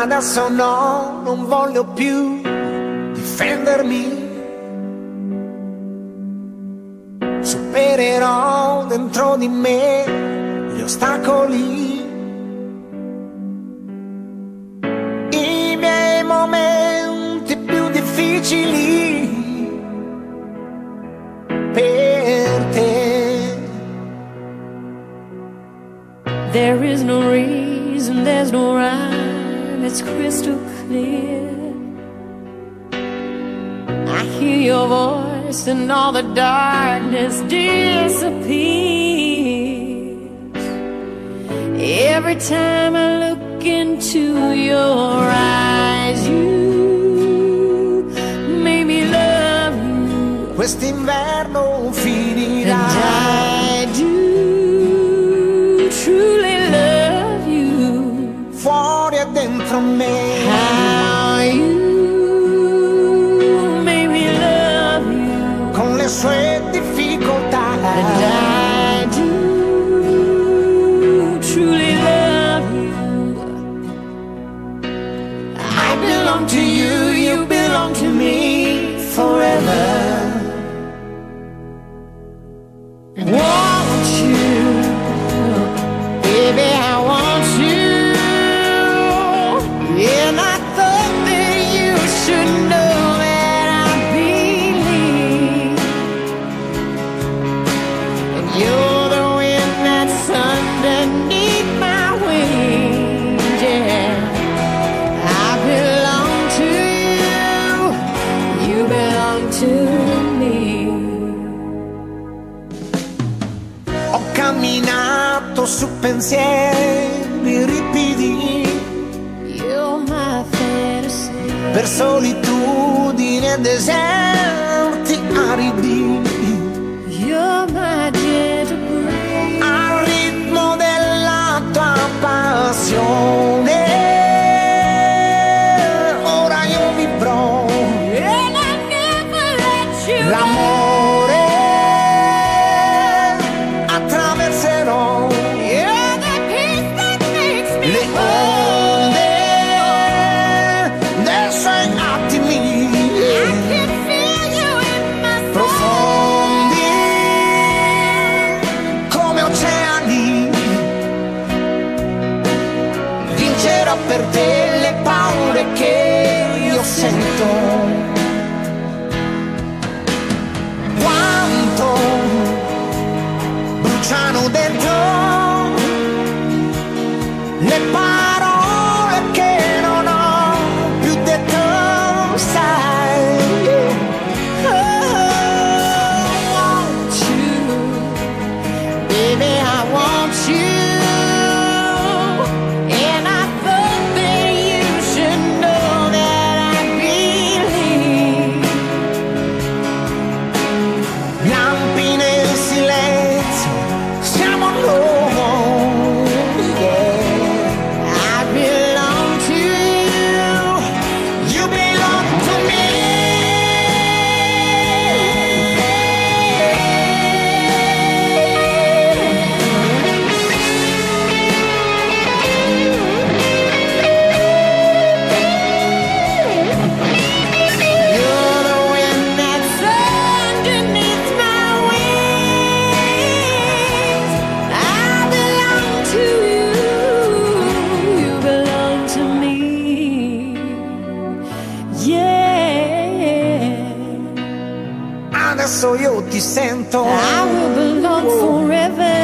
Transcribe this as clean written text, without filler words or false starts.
Adesso no, non voglio più difendermi. Supererò dentro di me gli ostacoli, i miei momenti più difficili per te. There is no reason, there's no rhyme, it's crystal clear. I hear your voice and all the darkness disappears. Every time I look into your eyes, you make me love you. Quest'inverno finirà. And I do truly love you. Fuori e dentro me. How you make me love you. Con le sue difficoltà. And I do truly love you. I belong to you, you belong to me forever. Want you, baby, I want you. And I thought that you should know that I believe. And you're the wind that's underneath my wings, yeah. I belong to you, you belong to me. Ho camminato su pensieri ripidi, You're my fantasy. per solitudini e deserti aridi, You're my gentle breeze. al ritmo della tua passione. Ora io vivrò And I never let you l'amore, attraverserò You're the peace that makes me le onde dei suoi attimi I can feel you in my soul. profondi come oceani. Vincerò per te le paure che io sento. Quanto bruciano dentro le parole che non ho più detto, sai. I want you, baby, I want you. And I thought that you should know that I believe. Lampi nel silenzio, siamo noi, yeah. I belong to you. You belong to me. You're the wind that's underneath my wings. I belong to you, you belong to me. Yeah, Adesso io ti sento. I will belong forever.